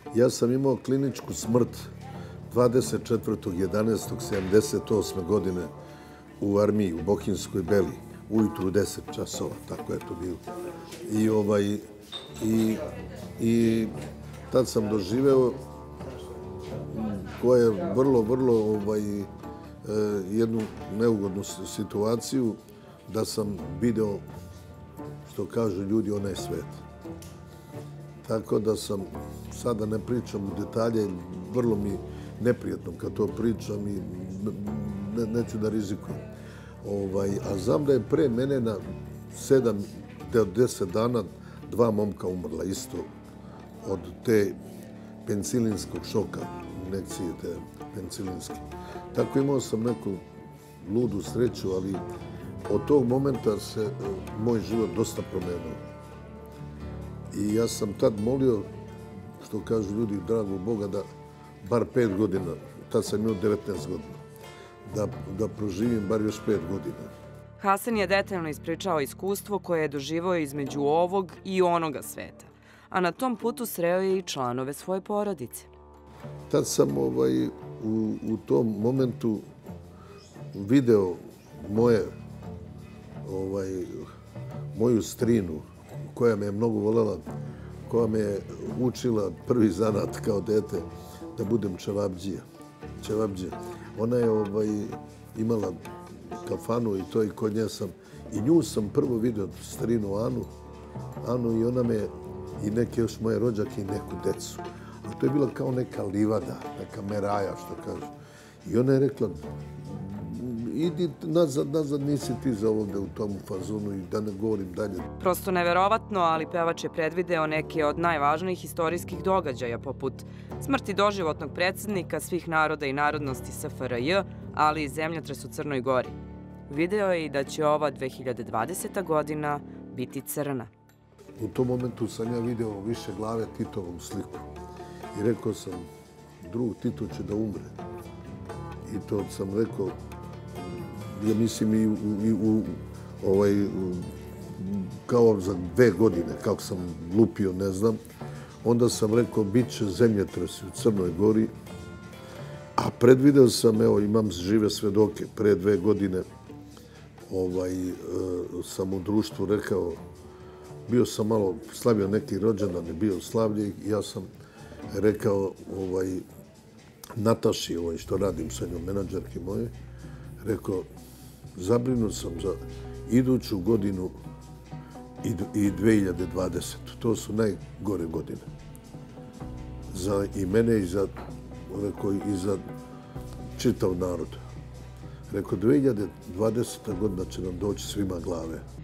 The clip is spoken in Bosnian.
Ja sam imao kliničku smrt 24.11.78. godine u armiji, u Bohinjskoj Beli, ujutru u 10 časova, tako je to bilo. I tad sam doživeo koja je vrlo jednu neugodnu situaciju da sam video, što kažu ljudi, onaj svet. Tako da sam, sada ne pričam u detalje, vrlo mi neprijatno kad to pričam i neću da rizikujem. A znam da je pre mene na 7 do 10 dana 2 momka umrla isto od te penicillinskog šoka, injekcije te penicillinske. Tako imao sam neku ludu sreću, ali od tog momenta se moj život dosta promenio. I ja sam tad molio, što kažu ljudi, dragog Boga, da bar 5 godina, tad sam imao 19 godina, da proživim bar još 5 godina. Hasan je detaljno ispričao iskustvo koje je doživao između ovog i onoga sveta, a na tom putu sreo je i članove svoje porodice. Tad sam u tom momentu video moju strinu, koja me je mnogo voljela, koja me je učila prvi zanat kao dete da budem čevabdžija. Ona je imala kafanu i to, i kod nje sam, i nju sam prvo vidio, strinu Anu, i ona me, i neke još moje rođake i neku decu. A to je bila kao neka livada, neka meraja, što kažu. I ona je rekla, idi nazad, nisi ti za ovde u tom fazonu, i da ne govorim dalje. Prosto neverovatno, ali pevač je predvideo neke od najvažnijih istorijskih događaja, poput smrti doživotnog predsjednika svih naroda i narodnosti SFRJ, ali i zemljotres u Crnoj Gori. Video je i da će ova 2020. godina biti crna. U tom momentu sam ja video više glave Titovu sliku. I rekao sam, drug Tito će da umre. I to sam rekao, ja mislim kao za 2 godine, kako sam lupio, ne znam. Onda sam rekao, bit će zemljotres u Crnoj Gori. A predvideo sam, evo, imam žive svedoke, pre 2 godine sam u društvu rekao, bio sam malo slavio neki rođendan, je bio slavlje, i ja sam rekao Nataši, što radim sa njom, menadžerke moje, rekao, zabrinut sam za iduću godinu i 2020. To su najgore godine. Za i mene i za čitav narod. Rekao, 2020. godina će nam doći svima glave.